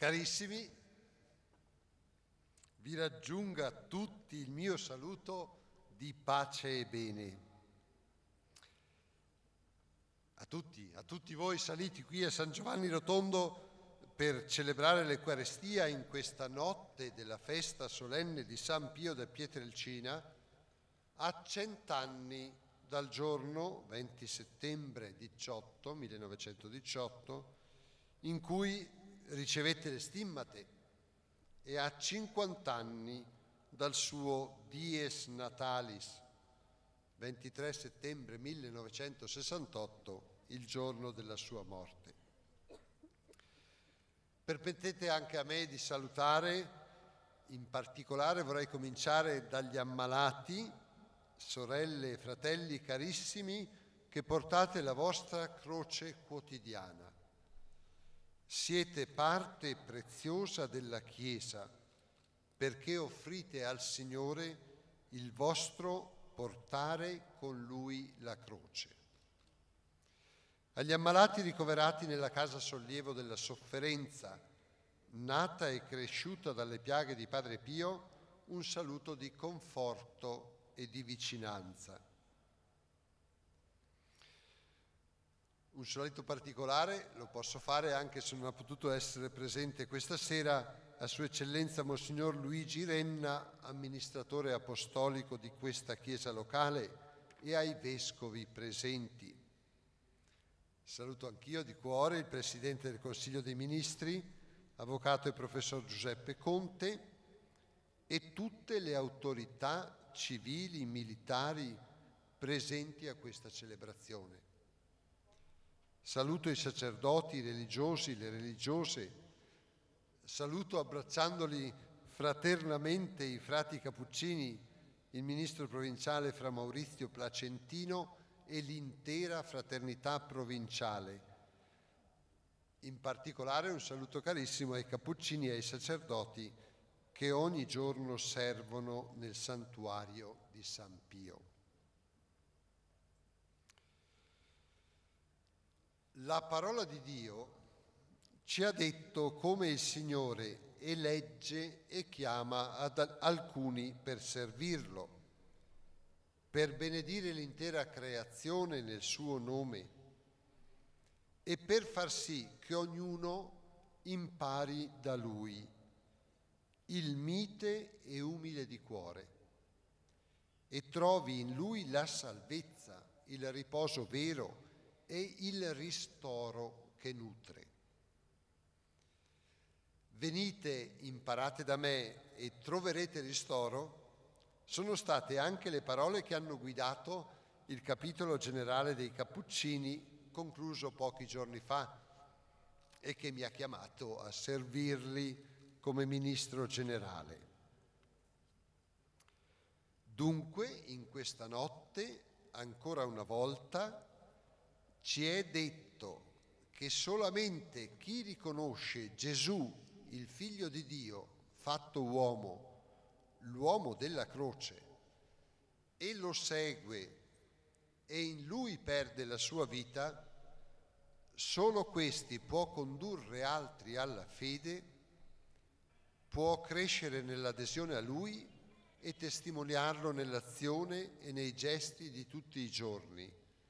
Carissimi, vi raggiunga a tutti il mio saluto di pace e bene. A tutti voi saliti qui a San Giovanni Rotondo per celebrare l'Eucarestia in questa notte della festa solenne di San Pio da Pietrelcina, a 100 anni dal giorno 20 settembre 1918, in cui ricevette le stimmate, e a 50 anni dal suo Dies Natalis, 23 settembre 1968, il giorno della sua morte. Permettete anche a me di salutare, in particolare vorrei cominciare dagli ammalati, sorelle e fratelli carissimi, che portate la vostra croce quotidiana. Siete parte preziosa della Chiesa, perché offrite al Signore il vostro portare con Lui la croce. Agli ammalati ricoverati nella casa sollievo della sofferenza, nata e cresciuta dalle piaghe di Padre Pio, un saluto di conforto e di vicinanza. Un saluto particolare lo posso fare anche se non ha potuto essere presente questa sera a Sua Eccellenza Monsignor Luigi Renna, amministratore apostolico di questa chiesa locale, e ai vescovi presenti. Saluto anch'io di cuore il Presidente del Consiglio dei Ministri, Avvocato e Professor Giuseppe Conte, e tutte le autorità civili, militari presenti a questa celebrazione. Saluto i sacerdoti, i religiosi, le religiose, saluto abbracciandoli fraternamente i frati cappuccini, il ministro provinciale Fra Maurizio Placentino e l'intera fraternità provinciale. In particolare un saluto carissimo ai cappuccini e ai sacerdoti che ogni giorno servono nel santuario di San Pio. La parola di Dio ci ha detto come il Signore elegge e chiama alcuni per servirlo, per benedire l'intera creazione nel suo nome e per far sì che ognuno impari da Lui, il mite e umile di cuore, e trovi in Lui la salvezza, il riposo vero e il ristoro che nutre. Venite, imparate da me e troverete ristoro, sono state anche le parole che hanno guidato il capitolo generale dei Cappuccini, concluso pochi giorni fa, e che mi ha chiamato a servirli come ministro generale. Dunque, in questa notte, ancora una volta, ci è detto che solamente chi riconosce Gesù, il Figlio di Dio, fatto uomo, l'uomo della croce, e lo segue e in Lui perde la sua vita, solo questi può condurre altri alla fede, può crescere nell'adesione a Lui e testimoniarlo nell'azione e nei gesti di tutti i giorni,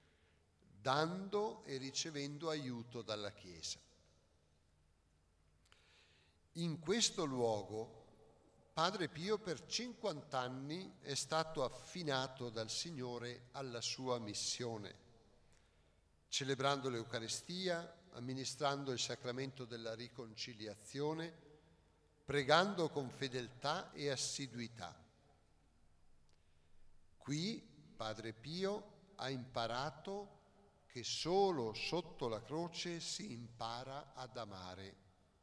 dando e ricevendo aiuto dalla Chiesa. In questo luogo Padre Pio per 50 anni è stato affinato dal Signore alla sua missione, celebrando l'Eucaristia, amministrando il sacramento della riconciliazione, pregando con fedeltà e assiduità. Qui Padre Pio ha imparato che solo sotto la croce si impara ad amare.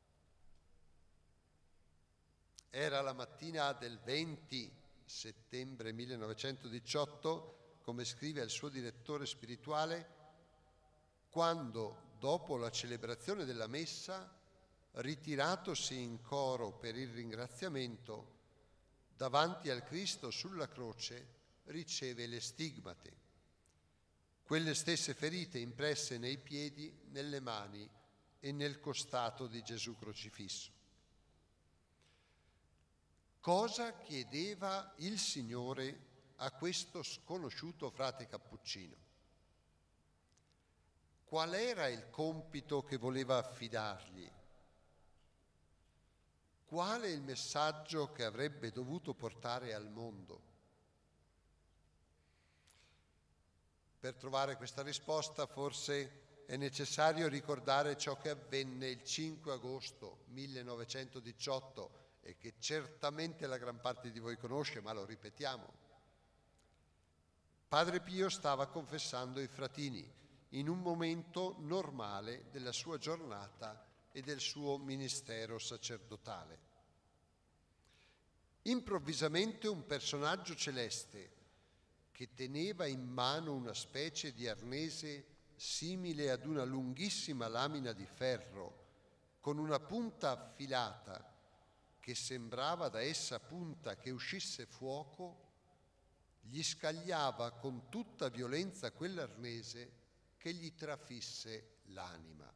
Era la mattina del 20 settembre 1918, come scrive il suo direttore spirituale, quando, dopo la celebrazione della messa, ritiratosi in coro per il ringraziamento, davanti al Cristo sulla croce riceve le stigmate, quelle stesse ferite impresse nei piedi, nelle mani e nel costato di Gesù crocifisso. Cosa chiedeva il Signore a questo sconosciuto frate cappuccino? Qual era il compito che voleva affidargli? Qual è il messaggio che avrebbe dovuto portare al mondo? Per trovare questa risposta forse è necessario ricordare ciò che avvenne il 5 agosto 1918 e che certamente la gran parte di voi conosce, ma lo ripetiamo. Padre Pio stava confessando i fratini in un momento normale della sua giornata e del suo ministero sacerdotale. Improvvisamente un personaggio celeste che teneva in mano una specie di arnese simile ad una lunghissima lamina di ferro con una punta affilata che sembrava da essa punta che uscisse fuoco, gli scagliava con tutta violenza quell'arnese che gli trafisse l'anima.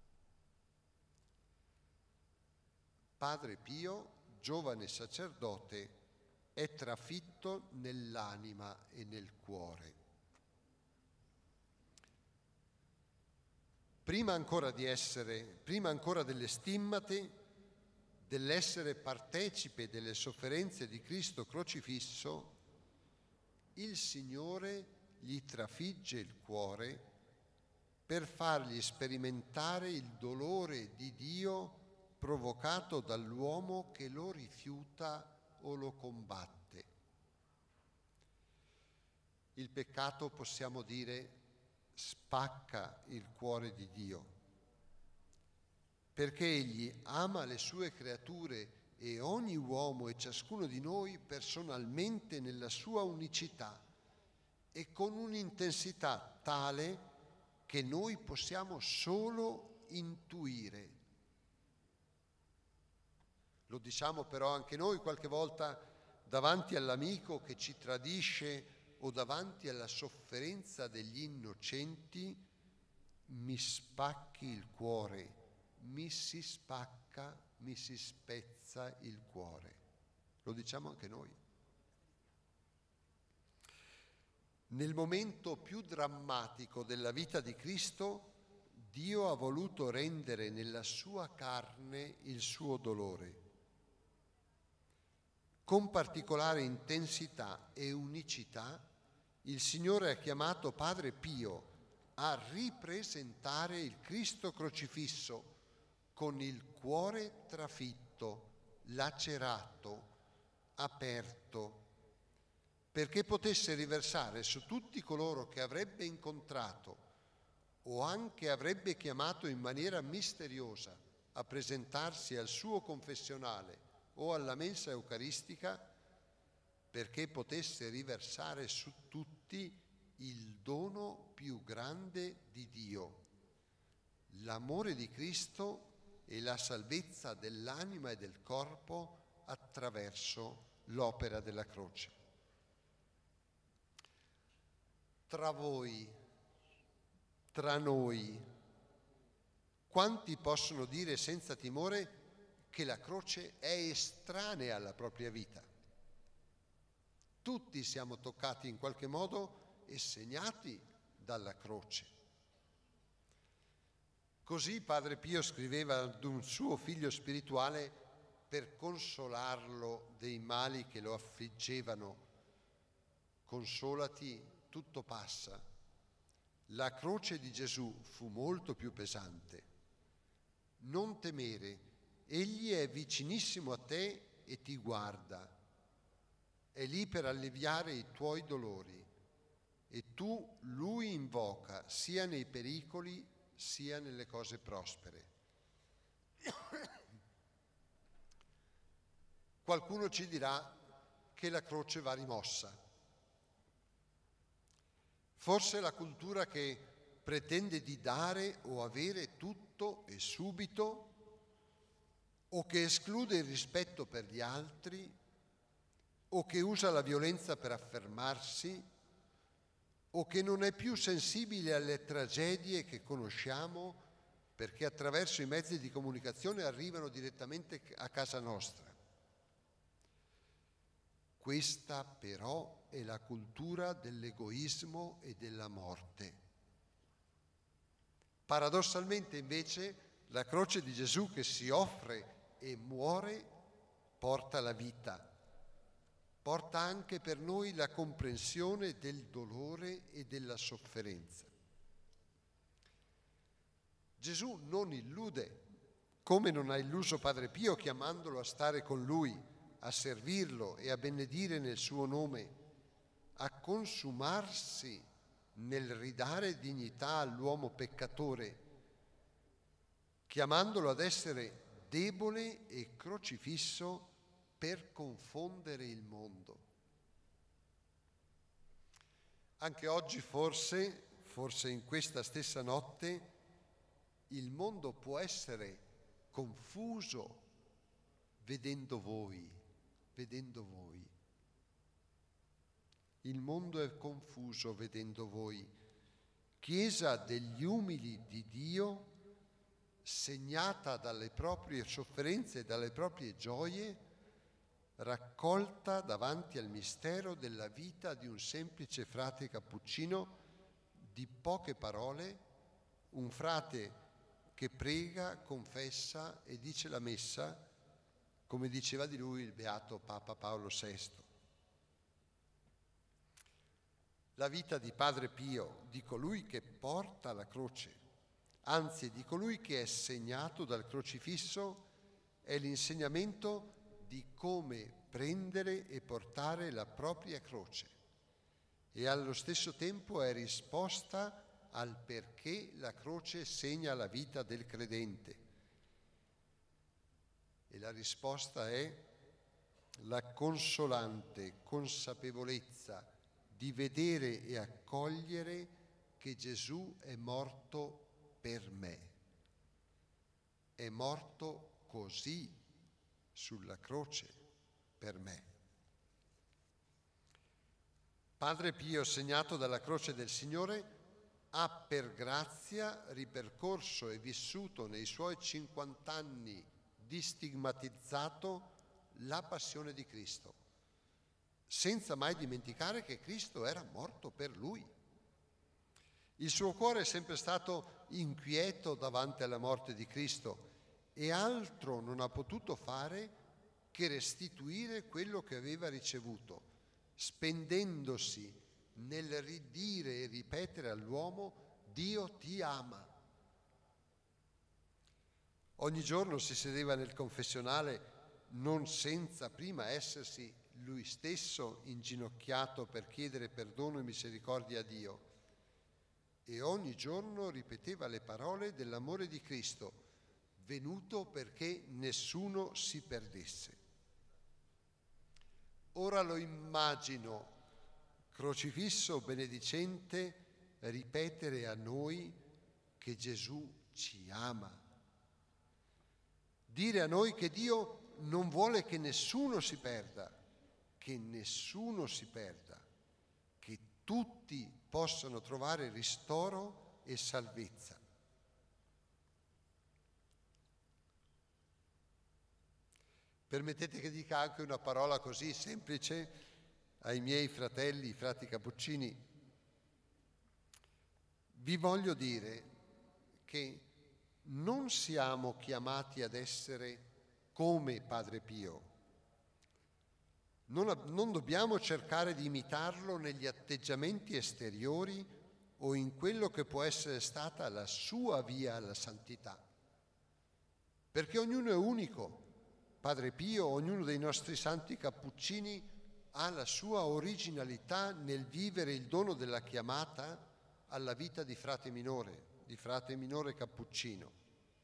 Padre Pio, giovane sacerdote, è trafitto nell'anima e nel cuore. Prima ancora delle stimmate, dell'essere partecipe delle sofferenze di Cristo crocifisso, il Signore gli trafigge il cuore per fargli sperimentare il dolore di Dio provocato dall'uomo che lo rifiuta o lo combatte. Il peccato, possiamo dire, spacca il cuore di Dio, perché Egli ama le sue creature e ogni uomo e ciascuno di noi personalmente nella sua unicità e con un'intensità tale che noi possiamo solo intuire. Lo diciamo però anche noi qualche volta davanti all'amico che ci tradisce o davanti alla sofferenza degli innocenti: mi spacchi il cuore, mi si spacca, mi si spezza il cuore. Lo diciamo anche noi. Nel momento più drammatico della vita di Cristo, Dio ha voluto rendere nella sua carne il suo dolore. Con particolare intensità e unicità, il Signore ha chiamato Padre Pio a ripresentare il Cristo crocifisso con il cuore trafitto, lacerato, aperto, perché potesse riversare su tutti coloro che avrebbe incontrato o anche avrebbe chiamato in maniera misteriosa a presentarsi al suo confessionale o alla mensa eucaristica, perché potesse riversare su tutti il dono più grande di Dio, l'amore di Cristo e la salvezza dell'anima e del corpo attraverso l'opera della croce. Tra voi, tra noi, quanti possono dire senza timore che la croce è estranea alla propria vita? Tutti siamo toccati in qualche modo e segnati dalla croce. Così Padre Pio scriveva ad un suo figlio spirituale per consolarlo dei mali che lo affliggevano: consolati, tutto passa. La croce di Gesù fu molto più pesante. Non temere, egli è vicinissimo a te e ti guarda. È lì per alleviare i tuoi dolori e tu lui invoca sia nei pericoli sia nelle cose prospere. Qualcuno ci dirà che la croce va rimossa. Forse la cultura che pretende di dare o avere tutto e subito, o che esclude il rispetto per gli altri, o che usa la violenza per affermarsi, o che non è più sensibile alle tragedie che conosciamo perché attraverso i mezzi di comunicazione arrivano direttamente a casa nostra. Questa però è la cultura dell'egoismo e della morte. Paradossalmente invece la croce di Gesù che si offre e muore porta la vita, porta anche per noi la comprensione del dolore e della sofferenza. Gesù non illude, come non ha illuso Padre Pio chiamandolo a stare con lui, a servirlo e a benedire nel suo nome, a consumarsi nel ridare dignità all'uomo peccatore, chiamandolo ad essere debole e crocifisso per confondere il mondo. Anche oggi forse in questa stessa notte, il mondo può essere confuso vedendo voi. Il mondo è confuso vedendo voi. Chiesa degli umili di Dio, segnata dalle proprie sofferenze e dalle proprie gioie, raccolta davanti al mistero della vita di un semplice frate cappuccino di poche parole, un frate che prega, confessa e dice la messa, come diceva di lui il beato Papa Paolo VI. La vita di Padre Pio, di colui che porta la croce, anzi di colui che è segnato dal crocifisso, è l'insegnamento di come prendere e portare la propria croce e allo stesso tempo è risposta al perché la croce segna la vita del credente. E la risposta è la consolante consapevolezza di vedere e accogliere che Gesù è morto per me. È morto così sulla croce per me. Padre Pio, segnato dalla croce del Signore, ha per grazia ripercorso e vissuto nei suoi 50 anni di stigmatizzato la passione di Cristo, senza mai dimenticare che Cristo era morto per lui. Il suo cuore è sempre stato inquieto davanti alla morte di Cristo e altro non ha potuto fare che restituire quello che aveva ricevuto, spendendosi nel ridire e ripetere all'uomo: Dio ti ama. Ogni giorno si sedeva nel confessionale non senza prima essersi lui stesso inginocchiato per chiedere perdono e misericordia a Dio, e ogni giorno ripeteva le parole dell'amore di Cristo, venuto perché nessuno si perdesse. Ora lo immagino, crocifisso benedicente, ripetere a noi che Gesù ci ama. Dire a noi che Dio non vuole che nessuno si perda, che tutti possano trovare ristoro e salvezza. Permettete che dica anche una parola così semplice ai miei fratelli, i frati cappuccini. Vi voglio dire che non siamo chiamati ad essere come Padre Pio. Non dobbiamo cercare di imitarlo negli atteggiamenti esteriori o in quello che può essere stata la sua via alla santità. Perché ognuno è unico. Padre Pio, ognuno dei nostri santi cappuccini ha la sua originalità nel vivere il dono della chiamata alla vita di frate minore cappuccino.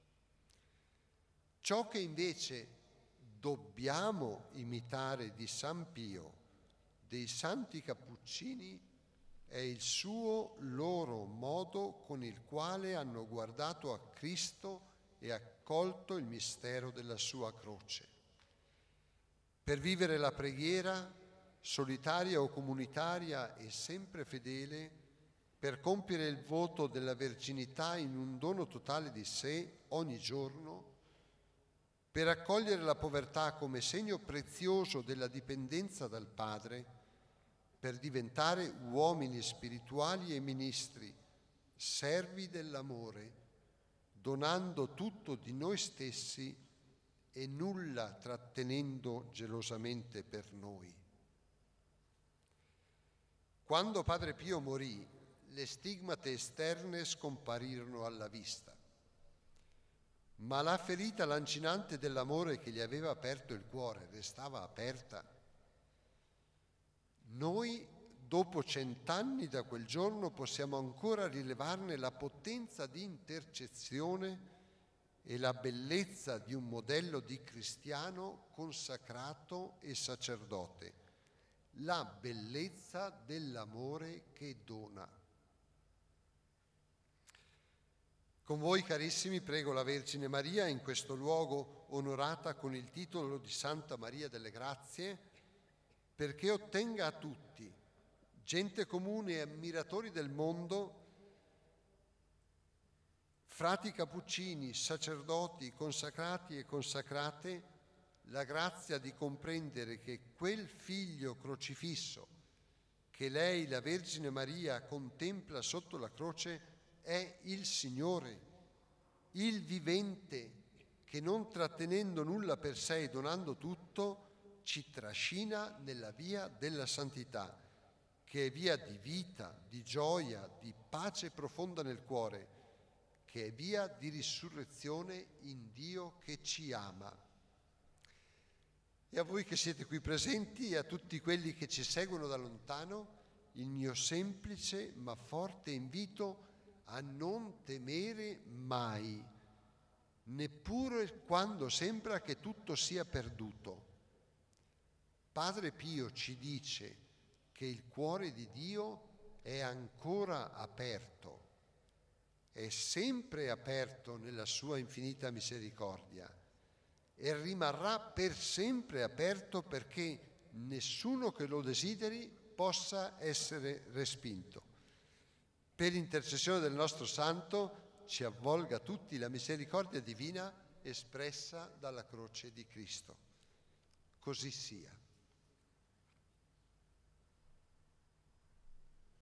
Ciò che invece dobbiamo imitare di San Pio, dei santi cappuccini, è il loro modo con il quale hanno guardato a Cristo e accolto il mistero della sua croce. Per vivere la preghiera, solitaria o comunitaria e sempre fedele, per compiere il voto della verginità in un dono totale di sé ogni giorno, per accogliere la povertà come segno prezioso della dipendenza dal Padre, per diventare uomini spirituali e ministri, servi dell'amore, donando tutto di noi stessi e nulla trattenendo gelosamente per noi. Quando Padre Pio morì, le stigmate esterne scomparirono alla vista, ma la ferita lancinante dell'amore che gli aveva aperto il cuore restava aperta. Noi, dopo 100 anni da quel giorno, possiamo ancora rilevarne la potenza di intercezione e la bellezza di un modello di cristiano consacrato e sacerdote, la bellezza dell'amore che dona. Con voi, carissimi, prego la Vergine Maria, in questo luogo onorata con il titolo di Santa Maria delle Grazie, perché ottenga a tutti, gente comune e ammiratori del mondo, frati cappuccini, sacerdoti, consacrati e consacrate, la grazia di comprendere che quel figlio crocifisso che lei, la Vergine Maria, contempla sotto la croce è il Signore, il vivente, che non trattenendo nulla per sé e donando tutto, ci trascina nella via della santità, che è via di vita, di gioia, di pace profonda nel cuore, che è via di risurrezione in Dio che ci ama. E a voi che siete qui presenti e a tutti quelli che ci seguono da lontano, il mio semplice ma forte invito a non temere mai, neppure quando sembra che tutto sia perduto. Padre Pio ci dice che il cuore di Dio è ancora aperto, è sempre aperto nella sua infinita misericordia e rimarrà per sempre aperto perché nessuno che lo desideri possa essere respinto. Per intercessione del nostro Santo ci avvolga tutti la misericordia divina espressa dalla croce di Cristo. Così sia.